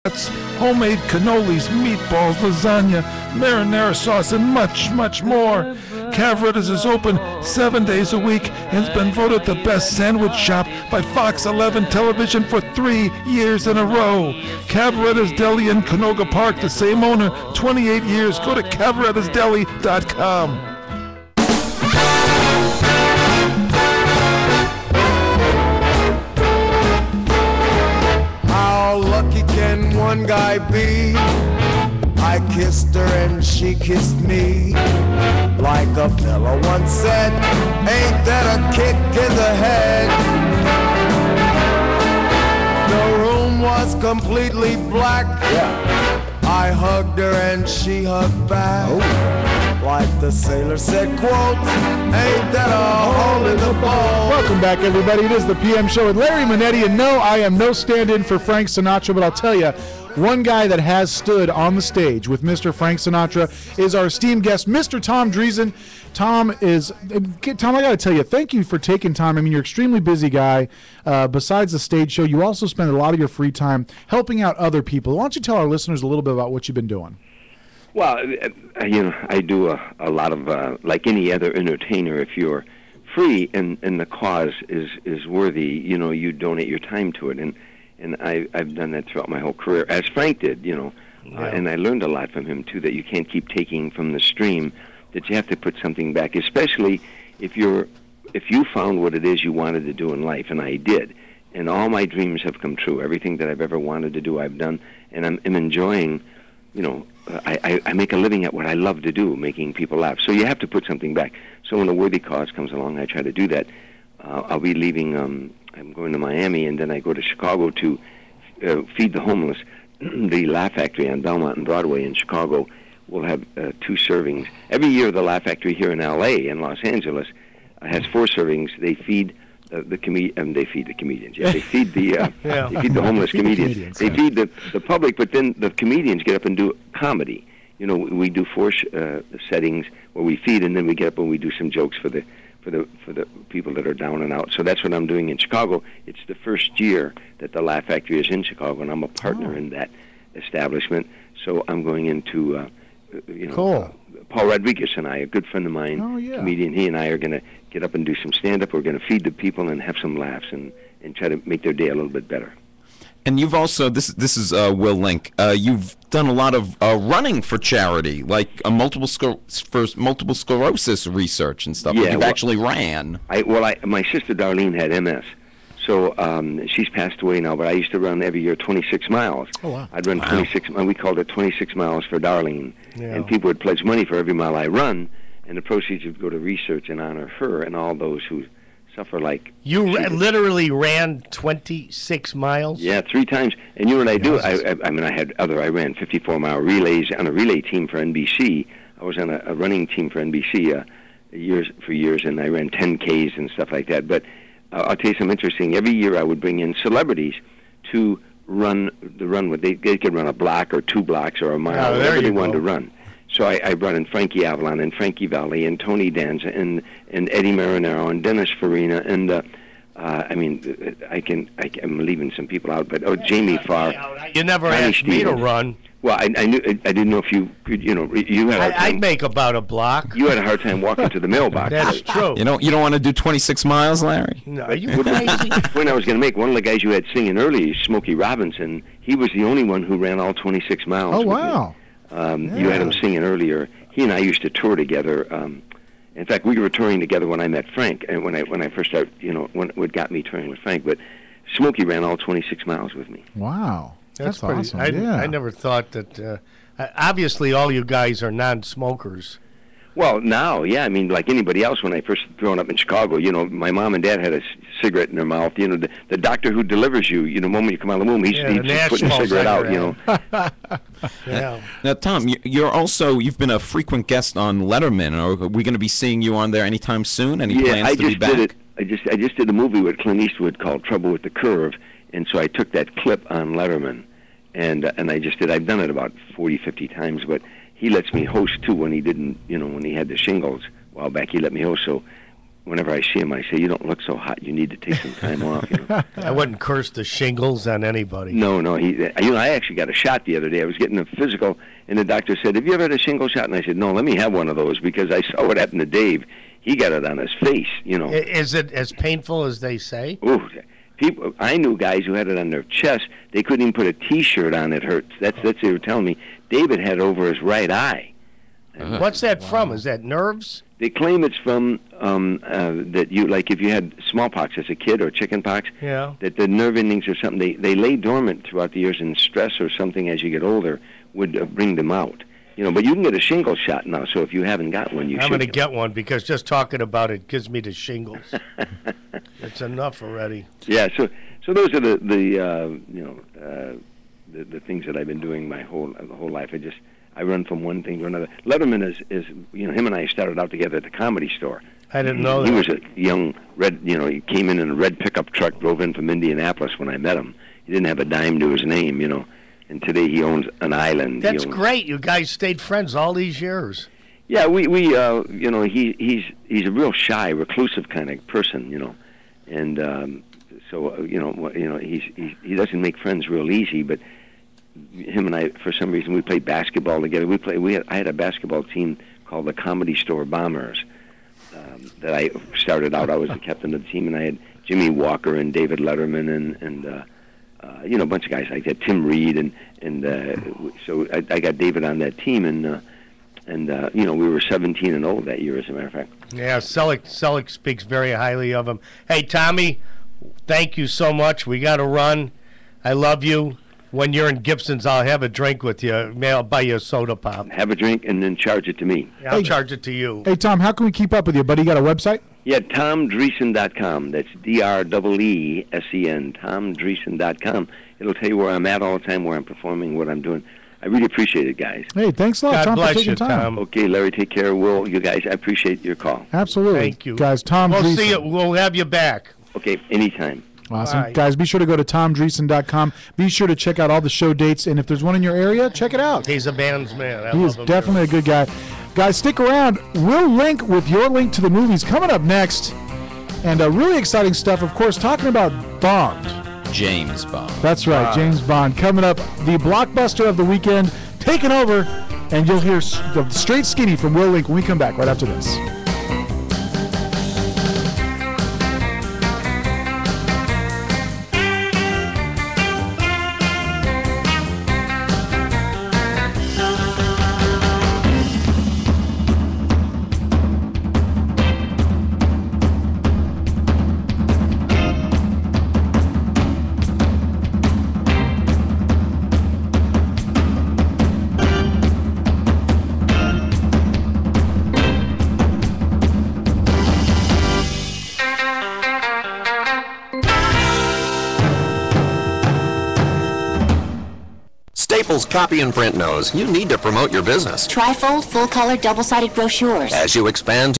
homemade cannolis, meatballs, lasagna, marinara sauce, and much, much more. Caveritas is open 7 days a week and has been voted the best sandwich shop by Fox 11 Television for 3 years in a row. Caveritas Deli in Canoga Park, the same owner, 28 years. Go to CaveritasDeli.com. How lucky can one guy be? I kissed her and she kissed me. Like a fella once said, ain't that a kick in the head? The room was completely black. I hugged her and she hugged back. Like the sailor said, quote, ain't that a hole in the ball? Welcome back, everybody. It is the PM Show with Larry Manetti. And no, I am no stand-in for Frank Sinatra, but I'll tell you, one guy that has stood on the stage with Mr. Frank Sinatra is our esteemed guest, Mr. Tom Dreesen. Tom, I got to tell you, thank you for taking time. I mean, you're an extremely busy guy. Besides the stage show, you also spend a lot of your free time helping out other people. Why don't you tell our listeners a little bit about what you've been doing? Well, I do a lot of, like any other entertainer, if you're free and the cause is worthy, you donate your time to it. And I've done that throughout my whole career, as Frank did, and I learned a lot from him, too, that you can't keep taking from the stream, that you have to put something back, especially if you found what it is you wanted to do in life, and I did. And all my dreams have come true. Everything that I've ever wanted to do, I've done, and I'm enjoying, I make a living at what I love to do, making people laugh. So you have to put something back. So when a worthy cause comes along, I try to do that. I'll be leaving, I'm going to Miami, and then I go to Chicago to feed the homeless. The Laugh Factory on Belmont and Broadway in Chicago will have 2 servings. Every year, the Laugh Factory here in L.A. and Los Angeles has 4 servings. They feed they feed the comedians. Yeah, they feed the they feed the homeless comedians. They feed the public, but then the comedians get up and do comedy. We do 4 settings where we feed, and then we get up and we do some jokes for the people that are down and out. So that's what I'm doing in Chicago. It's the first year that the Laugh Factory is in Chicago, and I'm a partner in that establishment. So I'm going into cool. Paul Rodriguez and I, a good friend of mine, comedian, he and I are going to get up and do some stand-up. We're going to feed the people and have some laughs and try to make their day a little bit better. And you've also, this is Will Link, you've done a lot of running for charity, like multiple sclerosis research and stuff. Yeah, you've actually ran. My sister Darlene had MS. So she's passed away now, but I used to run every year 26 miles. Oh, wow. I'd run 26, we called it 26 miles for Darlene. Yeah. And people would pledge money for every mile I run, and the proceeds would go to research and honor her and all those who suffer like... You literally ran 26 miles? Yeah, 3 times. And you know what I do? I ran 54-mile relays on a relay team for NBC. I was on a running team for NBC years, and I ran 10Ks and stuff like that. But I'll tell you something interesting. Every year I would bring in celebrities to run the run with. They could run a block or 2 blocks or a mile, whatever they wanted to run. So I brought in Frankie Avalon and Frankie Valli and Tony Danza and Eddie Marinaro and Dennis Farina and I'm leaving some people out, but Jamie Farr. You never asked me to run. Well, I didn't know if you could, you had a hard time. I'd make about a block. You had a hard time walking to the mailbox. That's true. You don't want to do 26 miles, Larry? No, are you crazy? When I was going to make, one of the guys you had singing earlier, Smokey Robinson, he was the only one who ran all 26 miles. Oh, wow. You had him singing earlier. He and I used to tour together. In fact, we were touring together when I met Frank, and when I first started, what got me touring with Frank. But Smokey ran all 26 miles with me. Wow. That's pretty awesome. I never thought that. Obviously, all you guys are non-smokers. Well, now, yeah. I mean, like anybody else, when I first growing up in Chicago, my mom and dad had a cigarette in their mouth. The doctor who delivers you, the moment you come out of the womb, he's just putting a cigarette out. Yeah. Now, Tom, you've been a frequent guest on Letterman. Are we going to be seeing you on there anytime soon? Any plans to be back? I just did a movie with Clint Eastwood called Trouble with the Curve, and so I took that clip on Letterman. And I just did. I've done it about 40, 50 times, but he lets me host too. When he didn't, when he had the shingles a while back, he let me host. So whenever I see him, I say, "You don't look so hot. You need to take some time off." You know? I wouldn't curse the shingles on anybody. No. I actually got a shot the other day. I was getting a physical, and the doctor said, "Have you ever had a shingle shot?" And I said, "No, let me have one of those," because I saw what happened to Dave. He got it on his face, you know. Is it as painful as they say? Ooh, I knew guys who had it on their chest. They couldn't even put a T-shirt on. It hurts. That's they were telling me. David had it over his right eye. What's that from? Is that nerves? They claim it's from that you, like if you had smallpox as a kid or chickenpox, Yeah. that the nerve endings or something, they lay dormant throughout the years, and stress or something as you get older would bring them out. You know, but you can get a shingle shot now, so if you haven't got one, you should. I'm going to get one because just talking about it gives me the shingles. It's enough already. Yeah, so those are the things that I've been doing my whole life. I run from one thing to another. Letterman is him and I started out together at the Comedy Store. I didn't know that. He was a young he came in a red pickup truck, drove in from Indianapolis when I met him. He didn't have a dime to his name, and today he owns an island. That's great. You guys stayed friends all these years. Yeah, we he's a real shy, reclusive kind of person, and so he doesn't make friends real easy, but him and I, for some reason, we played basketball together. I had a basketball team called the Comedy Store Bombers that I started out. I was the captain of the team, and I had Jimmy Walker and David Letterman and a bunch of guys like that, Tim Reed, and so I got David on that team, and we were 17-0 that year, as a matter of fact. Yeah, Selleck speaks very highly of him. Hey, Tommy, thank you so much. We got to run. I love you. When you're in Gibson's, I'll have a drink with you. I'll buy you a soda pop. Have a drink and then charge it to me. Yeah, I'll charge it to you. Hey, Tom, how can we keep up with you, buddy? You got a website? Yeah, TomDreesen.com. That's DREESEN, TomDreesen.com. It'll tell you where I'm at all the time, where I'm performing, what I'm doing. I really appreciate it, guys. Hey, thanks a lot, God Tom, bless for taking you, time. Tom. Okay, Larry, take care. Will, you guys, I appreciate your call. Absolutely. Thank you. Guys, Tom We'll Dreesen. see you. We'll have you back. Okay, anytime. Awesome. Bye. Guys, be sure to go to TomDreesen.com. Be sure to check out all the show dates, and if there's one in your area, check it out. He's a man's man. I He love is him definitely a good guy. Guys, stick around. We'll link with your link to the movies coming up next. And really exciting stuff, of course, talking about Bond. James Bond. That's right, James Bond. Coming up, the blockbuster of the weekend, taking over, and you'll hear the Straight Skinny from Will Link when we come back right after this. Staples Copy and Print knows you need to promote your business. Trifold, full-color, double-sided brochures. As you expand